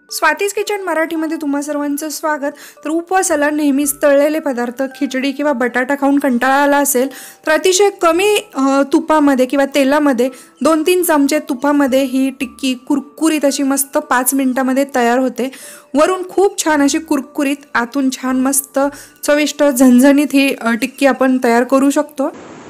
Swati's kitchen मराठीमध्ये तुम्हा सर्वांचं स्वागत। तर उपवासाला नेहमीच तळलेले पदार्थ खिचडी किंवा बटाटा खाऊन कंटाळा आला असेल तर अतिशय कमी तुपामध्ये किंवा तेलामध्ये 2-3 चमचे तुपामध्ये ही टिक्की कुरकुरीत अशी मस्त 5 मिनिटांमध्ये तयार होते। वरून खूप छान अशी कुरकुरीत, आतून छान मस्त चविष्ट झणझणीत ही टिक्की आपण तयार करू शकतो।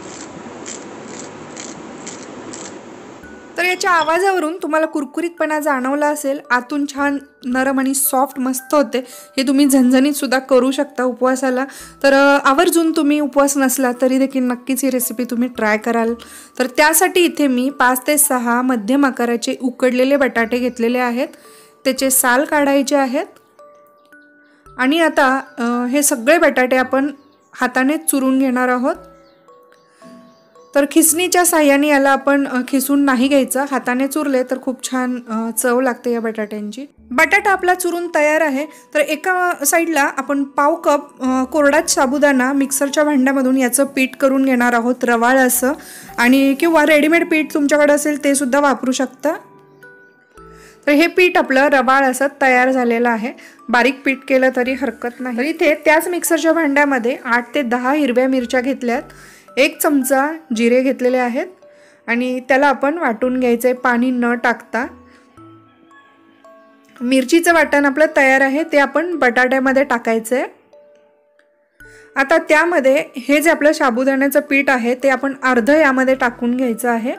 तर याच्या आवाजावरून तुम्हाला कुरकुरीतपणा जाणवला असेल, आतून छान नरम आणि सॉफ्ट मस्त होते। हे तुम्ही झणझणीत सुद्धा करू शकता उपवासाला। तर आवर्जून तुम्ही उपवास नसला तरी देखील नक्कीच ही रेसिपी तुम्ही ट्राय कराल। तर त्यासाठी इथे मी 5 ते 6 मध्यम आकाराचे उकडलेले बटाटे घेतलेले आहेत, त्याचे साल काढायचे आहेत आणि आता हे सगळे बटाटे आपण हाताने चुरून घेणार आहोत। तर खिसणीच्या साहाय्याने याला आपण खिसून नाही घ्यायचं, हाताने चुरले तर खूप छान चव लागते या बटाट्यांची। बटाटा आपला चुरून तयार आहे। तर एका साईडला आपण पाव कप कोरडा साबुदाणा मिक्सरच्या भांड्यामधून याचं पीठ करून घेणार आहोत, रवाळ असं, आणि किंवा रेडीमेड पीठ तुमच्याकडे असेल ते सुद्धा वापरू शकता। तर हे पीठ आपलं रवाळ असं तयार झालेलं आहे, बारीक पीठ केलं तरी हरकत नाही। तर इथे त्याच मिक्सरच्या भांड्यामध्ये 8 ते 10 हिरव्या मिरच्या घेतल्यात, 1 चमचा जिरे घेतलेले आहेत आणि त्याला आपण वाटून घ्यायचे पाणी न टाकता। मिरचीचं वाटण आपलं तयार आहे, ते आपण बटाट्यामध्ये टाकायचे। आता त्यामध्ये हे जे आपलं साबुदाण्याचं पीठ आहे ते आपण अर्ध यामध्ये टाकून घ्यायचं आहे।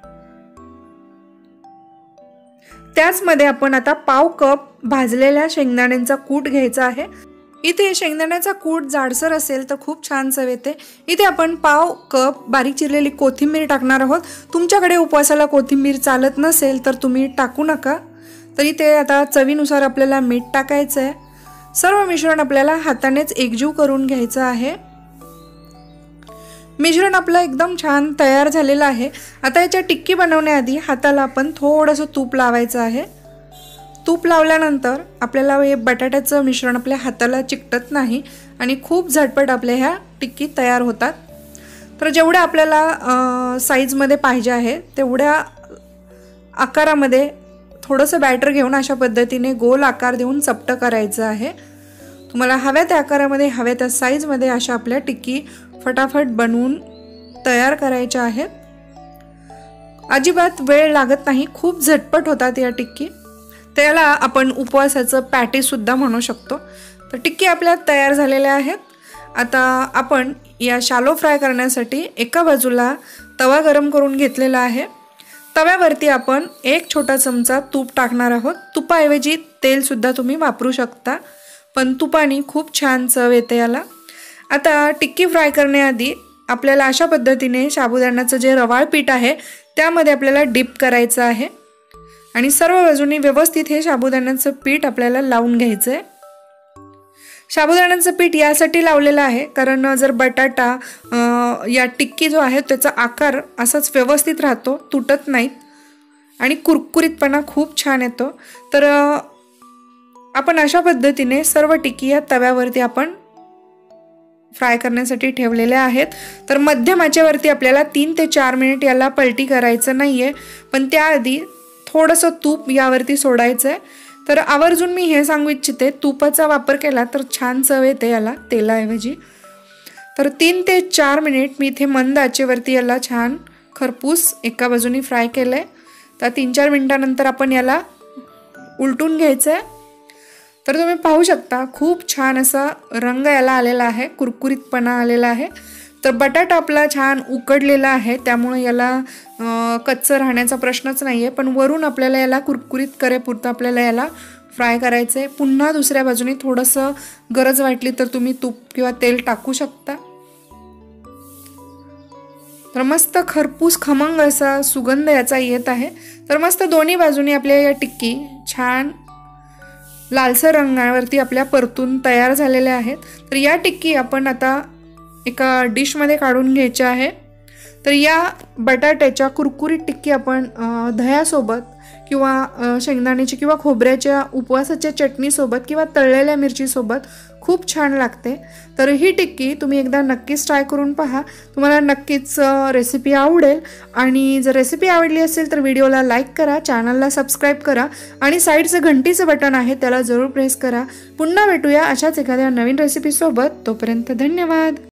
त्याचमध्ये आपण आता पाव कप भाजलेल्या शेंगदाण्यांचा कूट घ्यायचा आहे। इथे शेंगदाण्याचा कूट जाडसर असेल तर खूप छान चव येते। इथे आपण पाव कप बारीक चिरलेली कोथिंबीर टाकणार आहोत। तुमच्याकडे उपवासाला कोथिंबीर चालत नसेल तर तुम्ही टाकू नका। तर इथे आता चवीनुसार आपल्याला मीठ टाकायचं आहे। सर्व मिश्रण आपल्याला हातानेच एकजीव करून घ्यायचं आहे। मिश्रण आपलं एकदम छान तयार झालेलं आहे। आता याच्या टिक्की बनवण्याआधी हाताला आपण थोडंसं तूप लावायचं आहे। तूप लावल्यानंतर आपल्याला हे बटाट्याचं मिश्रण आपल्या हाताला चिकटत नाही आणि खूप झटपट आपल्या ह्या टिक्की तयार होतात। तर जेवढ्या आपल्याला साईजमध्ये पाहिजे आहे तेवढ्या आकारामध्ये थोडंसं बॅटर घेऊन अशा पद्धतीने गोल आकार देऊन चपटं करायचं आहे। तुम्हाला हव्या त्या आकारामध्ये, हव्या त्या साईजमध्ये अशा आपल्या टिक्की फटाफट बनवून तयार करायच्या आहेत। अजिबात वेळ लागत नाही, खूप झटपट होतात या टिक्की। त्याला आपण उपवासाचं पॅटी सुद्धा म्हणू शकतो। तर टिक्की आपल्या तयार झालेल्या आहेत। आता आपण या शालो फ्राय करण्यासाठी एका बाजूला तवा गरम करून घेतलेला आहे। तव्यावरती आपण 1 छोटा चमचा तूप टाकणार आहोत। तुपाऐवजी तेल सुद्धा तुम्ही वापरू शकता, पण तुपाने खूप छान चव येते याला। आता टिक्की फ्राय करण्याआधी आपल्याला अशा पद्धतीने साबुदाण्याचं जे रवाळ पीठ आहे त्यामध्ये आपल्याला डिप करायचं आहे आणि सर्व बाजूंनी व्यवस्थित हे साबुदाण्याचं पीठ आपल्याला लावून घ्यायचं आहे। साबुदाण्याचं पीठ यासाठी लावलेलं आहे कारण जर बटाटा या टिक्की जो आहे त्याचा आकार असाच व्यवस्थित राहतो, तुटत नाही आणि कुरकुरीतपणा खूप छान येतो। तर आपण अशा पद्धतीने सर्व टिक्की या तव्यावरती आपण फ्राय करण्यासाठी ठेवलेल्या आहेत। तर मध्यम आचेवरती आपल्याला 3 ते 4 मिनिट याला पलटी करायचं नाहीये, पण त्याआधी थोडंसं तूप यावरती सोडायचं आहे। तर आवर्जून मी हे सांगू इच्छिते, तुपाचा वापर केला तर छान चव येते याला तेलाऐवजी। तर 3 ते 4 मिनिट मी इथे मंद आचेवरती याला छान खरपूस एका बाजूनी फ्राय केलं आहे। तर 3-4 मिनिटांनंतर आपण याला उलटून घ्यायचं आहे। तर तुम्ही पाहू शकता खूप छान असा रंग याला आलेला आहे, कुरकुरीतपणा आलेला आहे। तर बटाटा आपला छान उकडलेला आहे, त्यामुळे याला कच्चं राहण्याचा प्रश्नच नाही आहे। पण वरून आपल्याला याला कुरकुरीत करेपुरतं आपल्याला याला फ्राय करायचं आहे। पुन्हा दुसऱ्या बाजूने थोडंसं गरज वाटली तर तुम्ही तूप किंवा तेल टाकू शकता। तर मस्त खरपूस खमंग असा सुगंध याचा येत आहे। तर मस्त दोन्ही बाजूनी आपल्या या टिक्की छान लालसर रंगावरती आपल्या परतून तयार झालेल्या आहेत। तर या टिक्की आपण आता एका डिशमध्ये काढून घ्यायची आहे। तर या बटाट्याच्या कुरकुरीत टिक्की आपण दह्यासोबत किंवा शेंगदाण्याची किंवा खोबऱ्याच्या उपवासाच्या चटणीसोबत किंवा तळलेल्या मिरचीसोबत खूप छान लागते। तर ही टिक्की तुम्ही एकदा नक्कीच ट्राय करून पहा, तुम्हाला नक्कीच रेसिपी आवडेल। आणि जर रेसिपी आवडली असेल तर व्हिडिओला लाईक करा, चॅनलला सबस्क्राईब करा आणि साईडचं घंटीचं बटन आहे त्याला जरूर प्रेस करा। पुन्हा भेटूया अशाच एखाद्या नवीन रेसिपीसोबत, तोपर्यंत धन्यवाद।